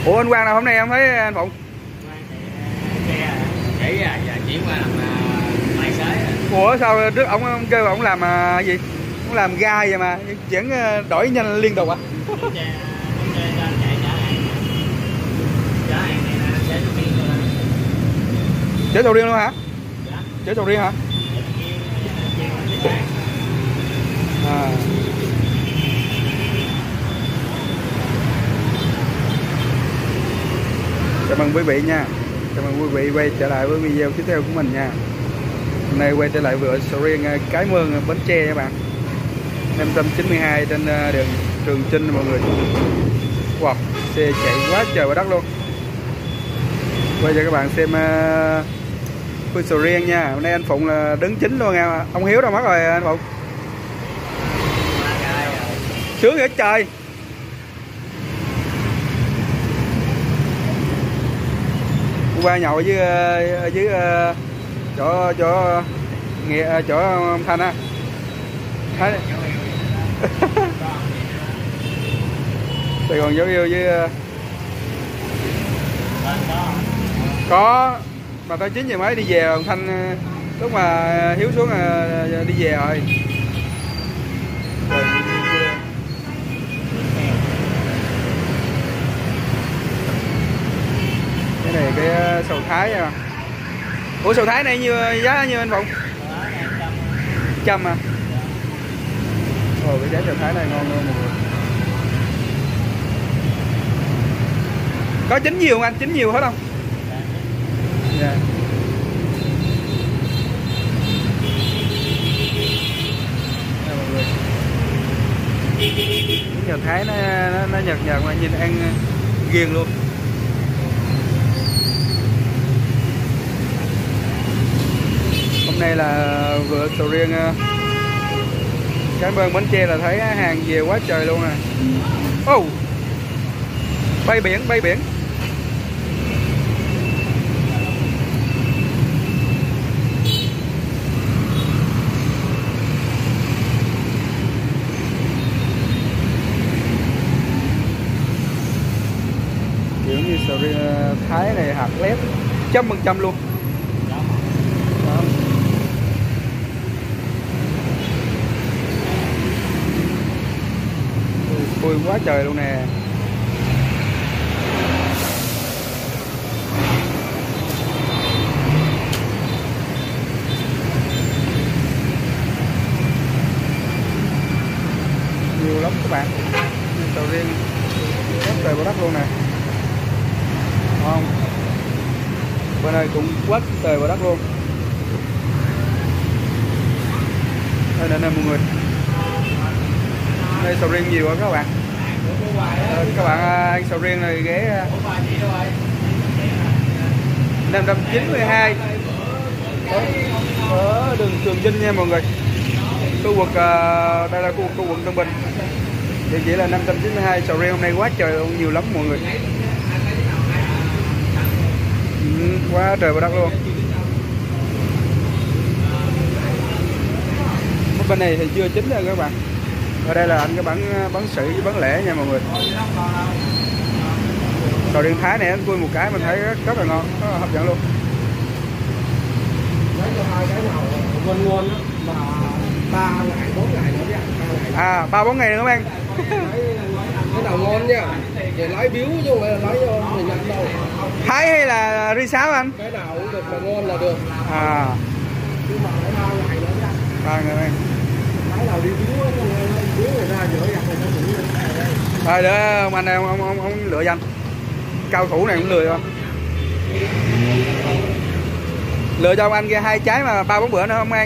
Ủa anh Quang nào hôm nay em thấy anh Phụng? Chuyển qua làm tài xế. Ủa sao trước ông kêu ông làm gì? Ông làm gai vậy mà vẫn đổi nhanh liên tục à? Chở sầu riêng luôn hả? Chở sầu riêng hả? À. Chào mừng quý vị nha. Chào mừng quý vị quay trở lại với video tiếp theo của mình nha. Hôm nay quay trở lại vựa sầu riêng Cái Mương, Bến Tre các bạn. 592 trên đường Trường Chinh mọi người. Wow, xe chạy quá trời quá đất luôn. Quay cho các bạn xem vườn sầu riêng nha. Hôm nay anh Phụng là đứng chính luôn nha. Ông Hiếu đâu mất rồi anh Phụng? Sướng vậy trời. Qua nhậu dưới chỗ nghĩa chỗ ông Thanh á. Sài Gòn dấu yêu với có mà tới 9 giờ mấy đi về. Ông Thanh lúc mà Hiếu xuống đi về rồi. Cái này cái sầu Thái à. Ủa sầu Thái này giá nhiêu anh Phụng? 100 à. Ồ cái giá sầu Thái này ngon luôn mọi người. Có chín nhiều không anh? Chín nhiều hết không? Dạ. Đây mọi người. Cái sầu Thái nó nhợt nhợt mà nhìn ăn ghiền luôn. Hôm nay là vựa sầu riêng Cái Mương Bến Tre là thấy hàng về quá trời luôn à. Oh, bay biển bay biển. Kiểu như sầu riêng Thái này hạt lép 100% luôn. Vui quá trời luôn nè. Nhiều lắm các bạn. Sầu riêng rất trời vào đất luôn nè. Không. Bên đây cũng quá trời vào đất luôn. Đây nè mọi người. Đây sầu riêng nhiều quá các bạn. Các bạn ăn sầu riêng này ghé 592 ở đường Trường Chinh nha mọi người. Khu vực đây là khu quận Tân Bình. Địa chỉ là 592. Sầu riêng hôm nay quá trời luôn, nhiều lắm mọi người. Quá trời vào đất luôn. Bên này thì chưa chín rồi các bạn. Ở đây là anh cái bán sỉ với bán lẻ nha mọi người. Sầu riêng Thái này anh khui một cái mình thấy rất là ngon, rất là hấp dẫn luôn. À 3-4 ngày nữa các bạn. Cái nào ngon nha. Về lấy biếu chứ không phải là lấy cho mình ăn đâu. Thái hay là ri sáo anh? Cái nào cũng được mà ngon là được. À. Nhưng mà phải 3 ngày nữa nha. 3 ngày đây. Cái nào đi biếu người ta dỡ dặt người ta cũng đây. Rồi để ông anh ông lựa danh. Cao thủ này cũng lười không? Lựa cho ông anh kia 2 trái mà 3-4 bữa nữa không ăn.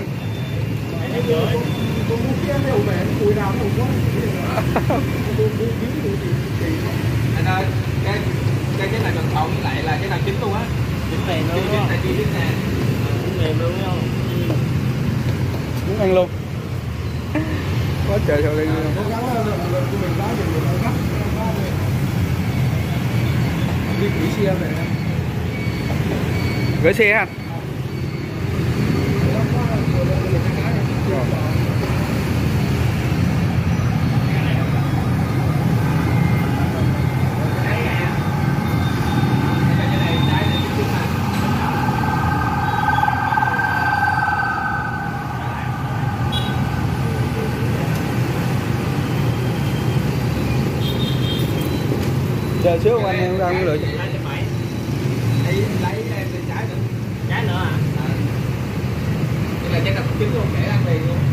Anh ơi, cái này cần thầu với lại là cái nào chín luôn á. Chín mềm luôn. Chín nè. Chín mềm luôn không? Muốn ăn luôn. Quá trời sầu riêng luôn. Đi gửi xe về. Gửi xe anh. Chờ xíu anh em ra lựa. Lấy trái nữa. Trái nữa à? Đây là trái đập trứng luôn, để ăn liền luôn.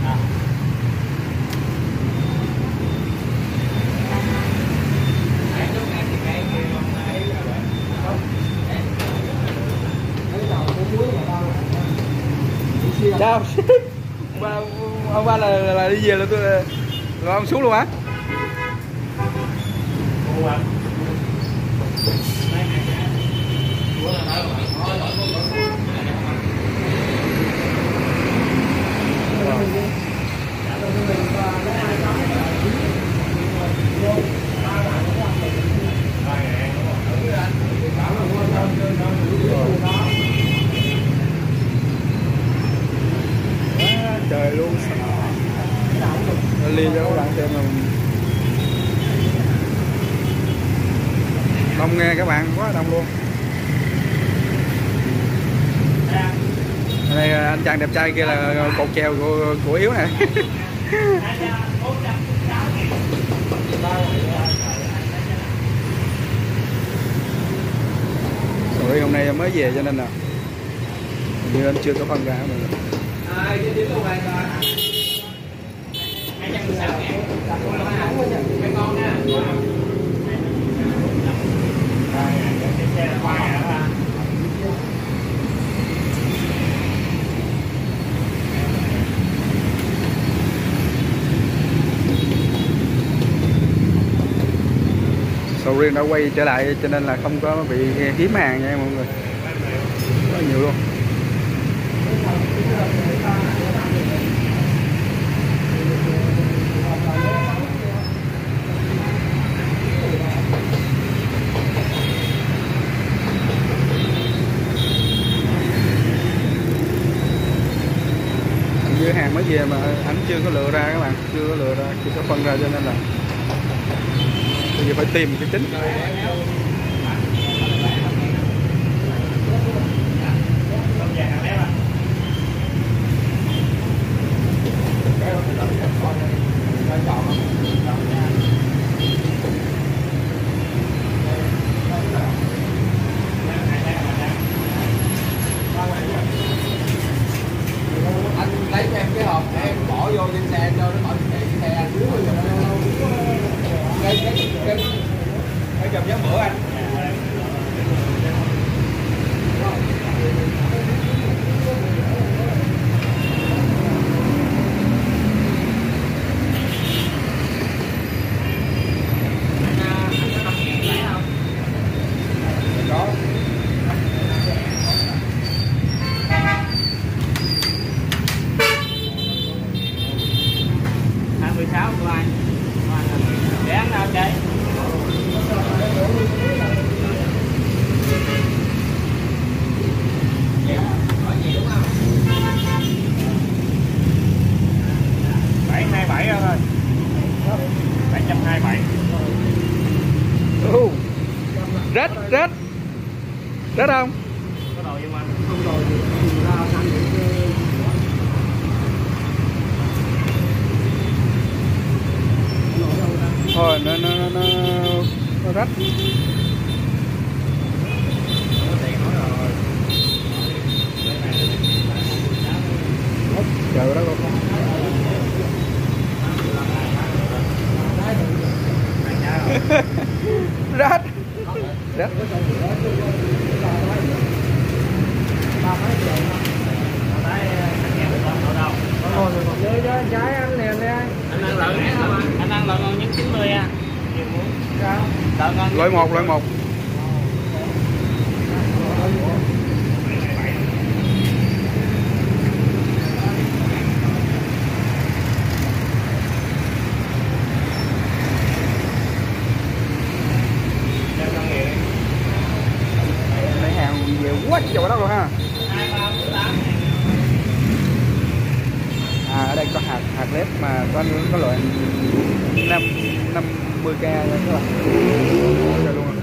Chào. Ông ba là đi về là tôi là ông xuống luôn hả? Trời luôn, ly cho các bạn xem là đông nghe các bạn, quá đông luôn. Đây anh chàng đẹp trai kia là cột chèo của Hiếu này. Rồi hôm nay mới về cho nên là như anh chưa có phân ra mà. Ai chứ điểm đâu hoàn toàn. 216.000. Cái ngon nha. Sầu riêng đã quay trở lại cho nên là không có bị hiếm hàng nha mọi người, rất nhiều luôn. Như hàng mới về mà anh chưa có lựa ra các bạn, chưa có lựa ra, chưa có phân ra cho nên là bây giờ phải tìm cái chính. Anh lấy cho em cái hộp để em bỏ vô trên xe cho nó mở cái xe anh dưới rồi cái chùm gió bữa anh. Rết rết rết không? Có đồ nhưng mà không rồi thì ra ăn thôi nó rách. Chờ đó luôn. Rách rách. trái ăn nè nè. Anh ăn lợn hả? Anh ăn lợn ngon nhất 90 à. Lợn ngon. Loại một. Lấy hàng về quá trời đó rồi ha. À, ở đây có hạt lép mà có loại 50k nha các bạn. Rồi luôn.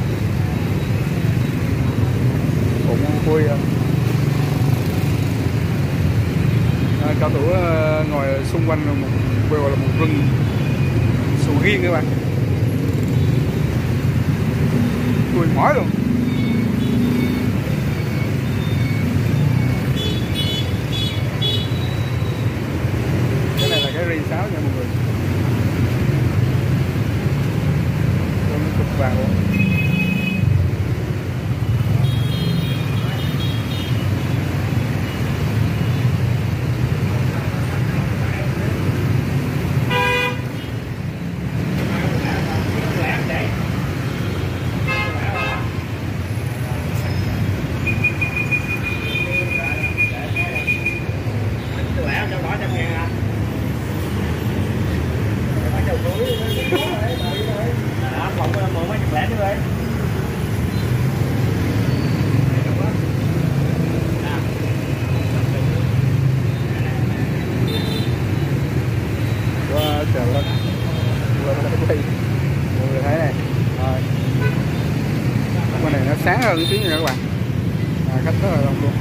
Cũng vui. cao thủ ngồi xung quanh một gọi là một rừng sầu riêng các bạn, tôi mỏi luôn. Cái này là cái ri sáo nha mọi người, nó cực vàng luôn. Trời ơi, mọi người thấy này, rồi bên này nó sáng hơn tí nữa các bạn, khách rất là đông luôn.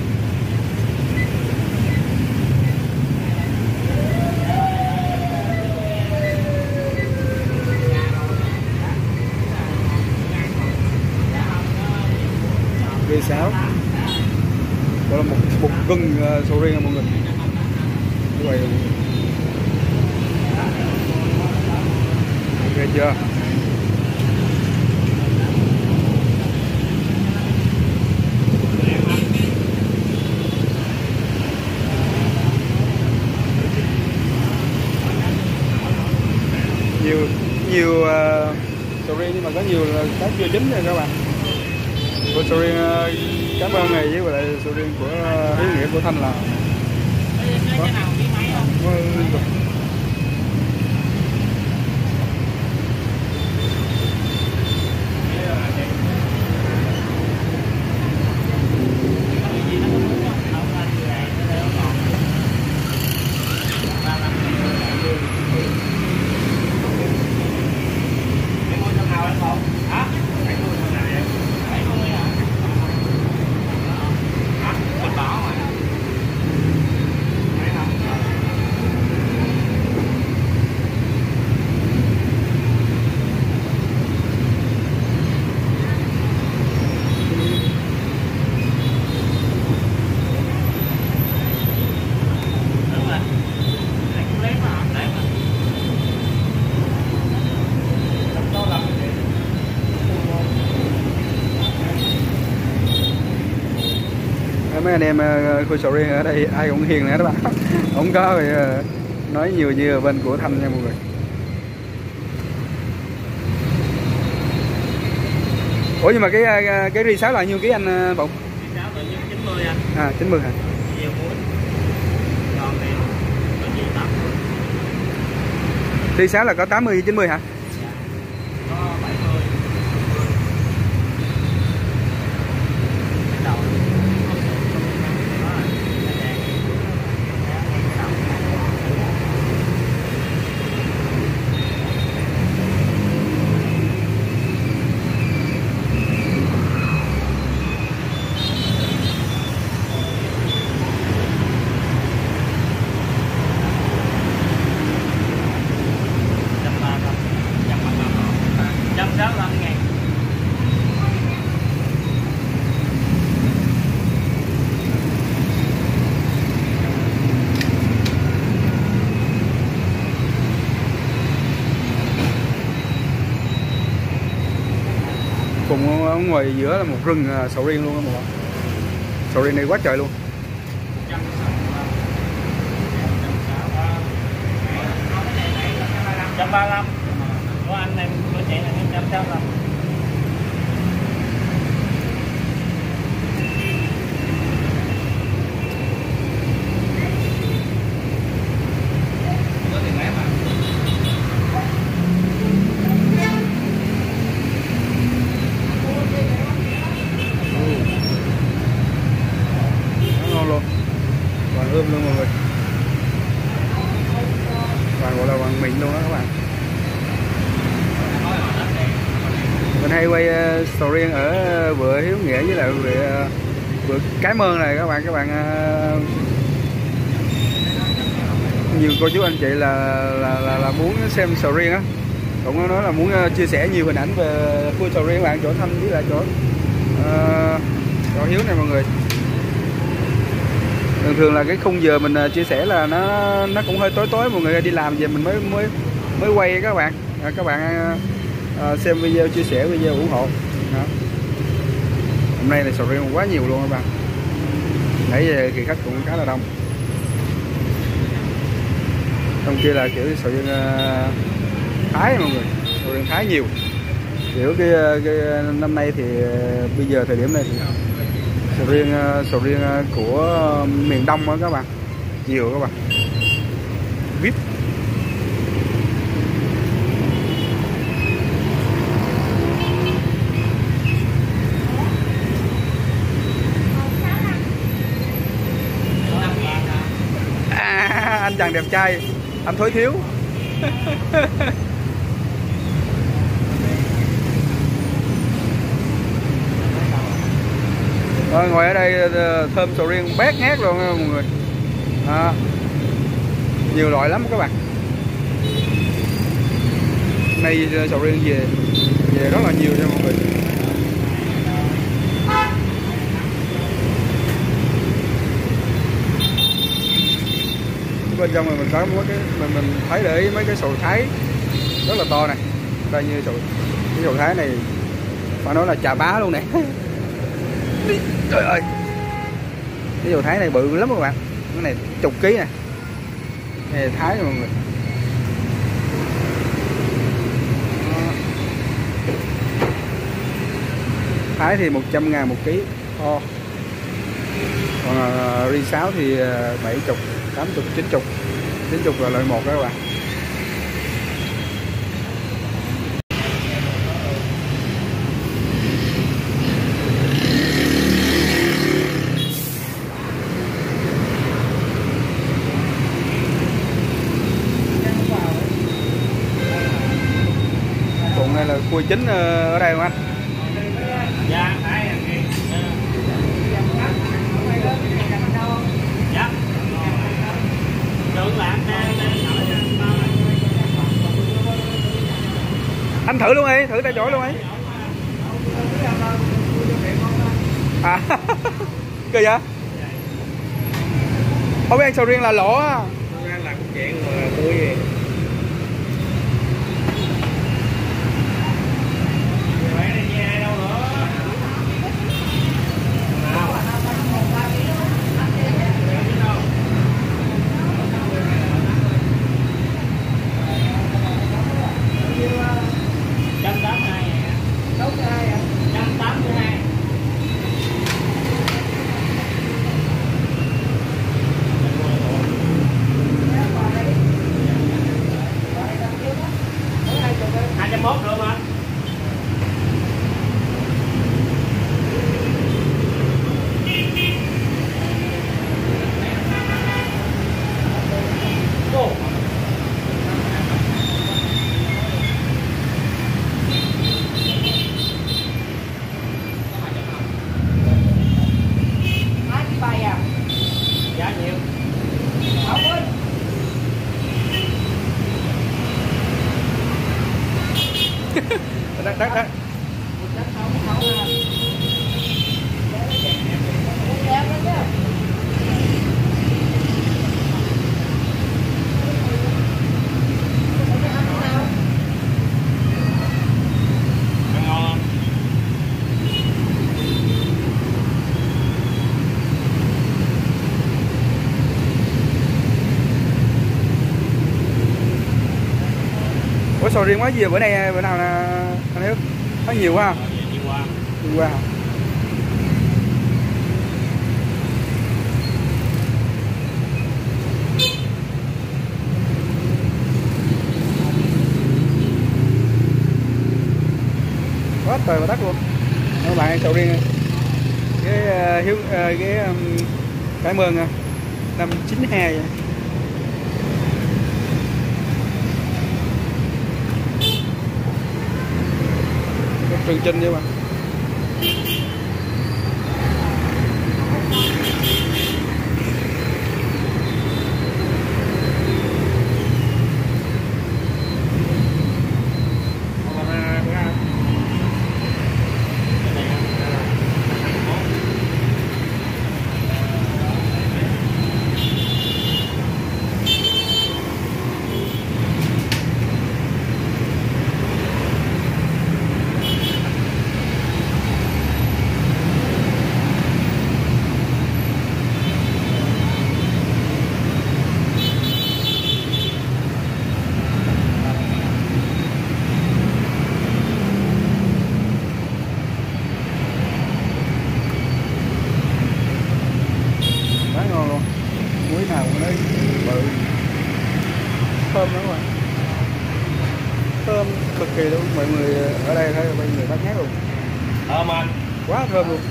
Ri sáo, đó là một gừng sầu riêng mọi người, như vậy ghê chưa. Nhiều sầu riêng nhưng mà có nhiều là cá chưa chín nha các bạn. Của sầu riêng cá bao này với lại sầu riêng của Hiếu Nghĩa của Thanh là có liên tục. Mấy anh em khu sầu riêng ở đây ai cũng hiền nè các bạn, không có nói nhiều như bên của Thanh nha mọi người. Ủa nhưng mà cái ri sáo là nhiêu ký anh Bụng? Ri sáo tự nhiên 90 anh. À 90 hả? Nhiều muối. Còn này có gì 80. Ri sáo là có 80 90 hả? Dạ. Có 70. Đầu. Cùng ở ngoài giữa là một rừng sầu riêng luôn đó mọi người. Sầu riêng này quá trời luôn. 135 của anh em của chị là 165. Ngon luôn, vàng ươm luôn mọi người, vàng gọi là vàng mịn luôn đó các bạn. Mình hay quay sầu riêng ở vựa Hiếu Nghĩa với lại vựa Cái Mơn này các bạn nhiều cô chú anh chị là muốn xem sầu riêng á, cũng có nói là muốn chia sẻ nhiều hình ảnh về khu sầu riêng bạn, chỗ Thanh với lại chỗ Hiếu này mọi người. Thường thường là cái khung giờ mình chia sẻ là nó cũng hơi tối mọi người đi làm về mình mới quay các bạn. Các bạn xem video, chia sẻ video ủng hộ. Đó. Hôm nay là sầu riêng quá nhiều luôn các bạn. Nãy giờ kỳ khách cũng khá là đông. Trong kia là kiểu sầu riêng Thái mọi người, sầu riêng Thái nhiều. Kiểu cái năm nay thì bây giờ thời điểm này thì sầu riêng của miền Đông đó các bạn, nhiều các bạn. VIP. Anh chàng đẹp trai, anh Thối Thiếu. Rồi, ngồi ở đây thơm sầu riêng bét ngát luôn mọi người. Nhiều loại lắm các bạn. Nay sầu riêng về rất là nhiều nha mọi người. Bên trong mình có mấy cái mình thấy để mấy cái sầu Thái rất là to này. Đây như cái sầu Thái này phải nói là chà bá luôn nè. Trời ơi, cái sầu Thái này bự lắm các bạn, cái này chục ký nè, này Thái mọi người. Thái thì 100.000 một ký to, còn ri 6 thì 70, 80, 90 là loại 1 đó các bạn. Cuộn này là cua chính ở đây không anh? Dạ, anh thử luôn đi, thử tay chổi luôn đi. À, kìa vậy? Không biết ăn sầu riêng là lỗ á. Ăn là cũng chuyện mà tươi gì. Đấy. Ủa sầu riêng quá nhiều bữa nay, bữa nào là anh Hiếu? Có nhiều quá không? Nhiều quá hả? Quá trời và đất luôn. Các bạn ăn sầu riêng cái Hiếu cái mương 592 vậy. Trần Trinh với bạn. muối nào cũng đấy bự, thơm lắm rồi, thơm cực kỳ luôn. Mọi người ở đây thấy mọi người bát ngát luôn, thơm anh, quá thơm luôn.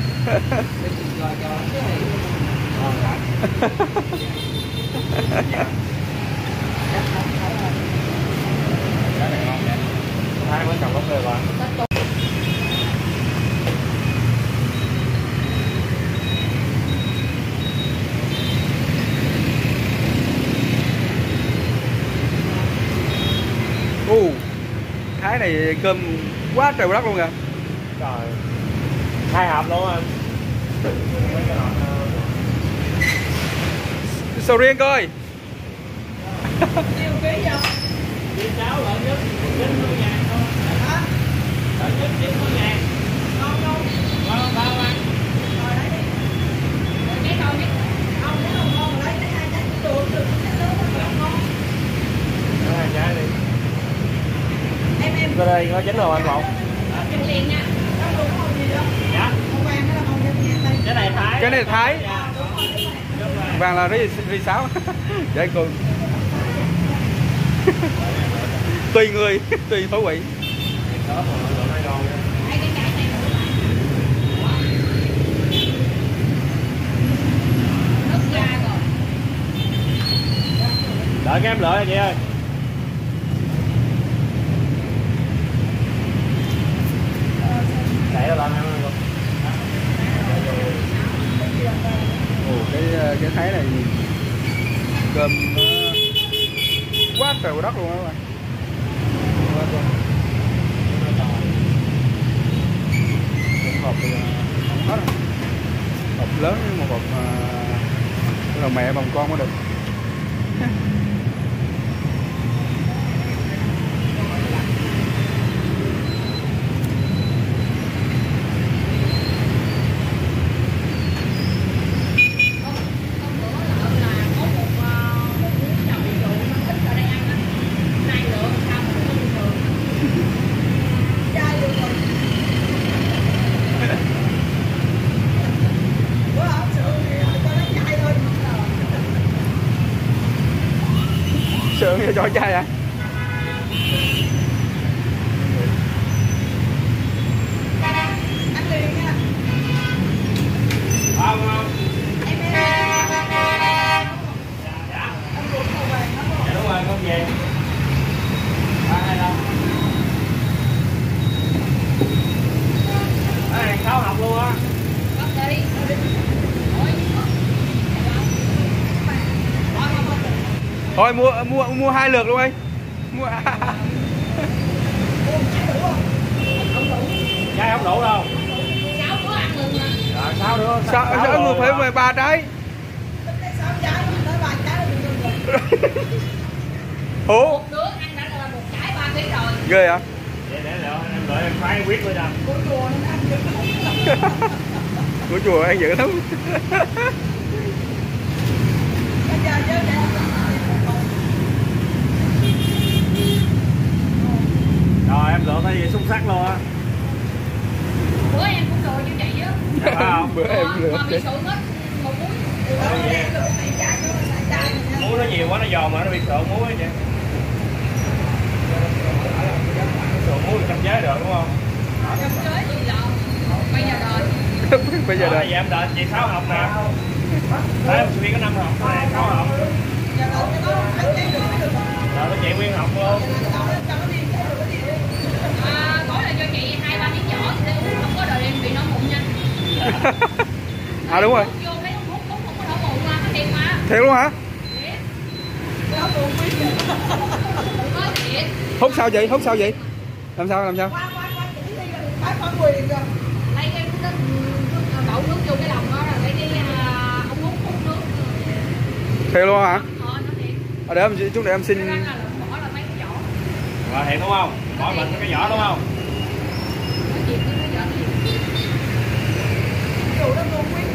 cái này ngon vậy, hai mới trồng gốc rồi bạn. Thái này cơm quá trời đất luôn kìa. Trời, 2 hộp luôn anh. Sầu riêng coi. Nhiêu ký vậy? Đi cháo lợn nhất 90.000 thôi. Hả? Lợn nhất 90.000. Ngon không? Ngon bao anh. Rồi lấy đi. Rồi cái ngon nhất. Không, nếu không ngon lấy cái 2 trái được cái nước nó ngon. Lấy 2 trái đi. Em Ra đây có chín rồi anh Mộng. Kim liền nha. Đó luôn có gì đâu. Dạ. Không vàng đó là không kim liền đây. Cái này Thái. Cái này Thái. Dạ. Đúng rồi. Vàng là ri sáo. Để cô. Tùy người, tùy khẩu vị. Hai cái trái này nữa. Nước ra rồi. Đợi cái em lợi chị ơi. Chạy lên em luôn. Cái Thái này cơm quá trời đất luôn đó các bạn. Một hộp không hết rồi. Hộp lớn với một hộp là mẹ bằng con mới được. Sườn cho chai à? Ăn liền nha. Không không. Em Dạ. ăn ruột màu vàng đó Dạ đúng rồi con về. Ai đâu? Cái này 6 học luôn á. Bắt đi. Thôi mua 2 lượt luôn đi. Mua Chai không đủ đâu. 6 đứa ăn mừng mà. Rồi 6 đứa. sao người phải về 3 trái. Tính tới 6 trái, tới 3 trái là được rồi. Ủa? Một đứa ăn đã là 1 trái 3 kg rồi. Ghê hả? Vậy để em đợi em phải quyết với đâu. Của chùa nó ăn dữ lắm. Của chùa ăn dữ lắm. Bây giờ chứ để Rồi em lựa cái gì xung sắc luôn á. bữa em cũng đồ như vậy á. Dạ phải không? Bữa em lượt Mà bị sụn hết một muối. Muối nó nhiều quá nó giòn mà nó bị sợ muối vậy. Sợ muối trăm chế được đúng không? Trăm chế gì đâu. Bây giờ rồi. Bây giờ Đó, đây. giờ em đợi chị 6 học nè. Đấy em suy có 5 học này 6 học. Giờ rồi cho nó ăn trái được mới được. Đợi nó chị nguyên học luôn. Tối là cho chị 2-3 miếng nhỏ thì không có đợi em bị nổi mụn nha. À đúng rồi. Vô thấy hút không có nổi mụn mà, có thiệt mà. Thiệt luôn hả? Có thiệt. Hút sao vậy? Hút sao vậy? Làm sao? Qua chỉ đi rồi, phải phân quyền rồi. Lấy cái đổ nước vô cái lòng đó rồi lấy đi ông hút nước. Thiệt luôn hả? Nó thiệt. Để em chút để em xin. Cái răng là bỏ là mấy cái vỏ. Rồi thiệt đúng không? Bỏ mình cái vỏ đúng không? Nó thiệt cái vỏ thiệt. Dù nó ngu quyết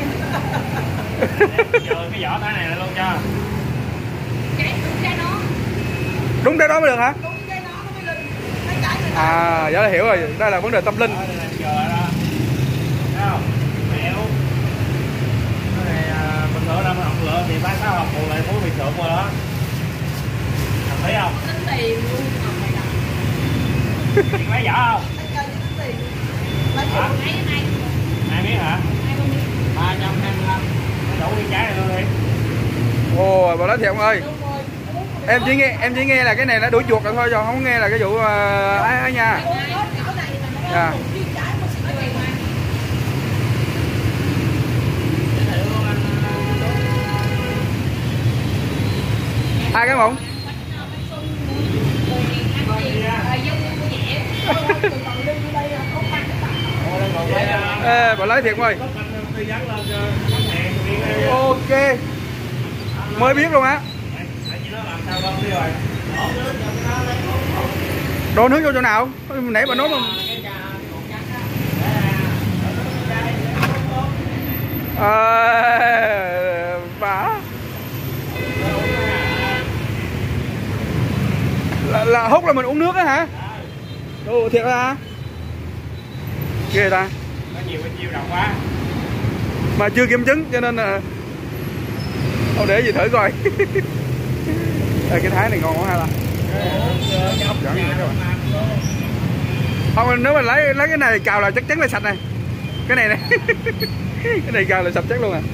Giờ cái vỏ thái này luôn cho. cái nó. Đúng cái đó mới được hả? Đúng cái nó mới linh. Mấy cái người ta. À, dạ hiểu rồi. Đây là vấn đề tâm linh. Đó, đây là giờ đó. Thấy không? Mẹo. Cái này bình thường đâu mà học lựa thì 36 hộp còn lại muối bị trộn rồi đó. Thằng thấy không? Tính tiền luôn mà mày làm. Tiền lấy vỏ không? Lấy chơi chứ tính tiền. Lấy chịu mấy cái này. 2 miếng hả? 2 con miếng. 325. Đủ cái trái này luôn đi. Ồ, bà nói thiệt ông ơi. Đúng rồi. Em chỉ nghe là cái này là đuổi chuột rồi thôi, chứ không nghe là cái vụ ấy nha. Dạ. Hai cái mụn. Ê, bà nói thiệt ơi. Ok. Mới biết luôn á. Đổ nước vô chỗ nào? Nãy bà nói mà. Bà là hút là mình uống nước á hả? Ồ, thiệt hả? Ghê ta. Có nhiều độc quá. Mà chưa kiểm chứng cho nên là thôi để gì thử coi. Ê, cái thái này ngon quá ha ta. Không, nếu mà lấy cái này cào là chắc chắn là sạch này. Cái này này. Cái này cào là sạch chắc luôn à.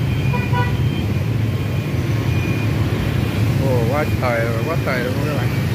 Ồ, quá trời luôn các bạn.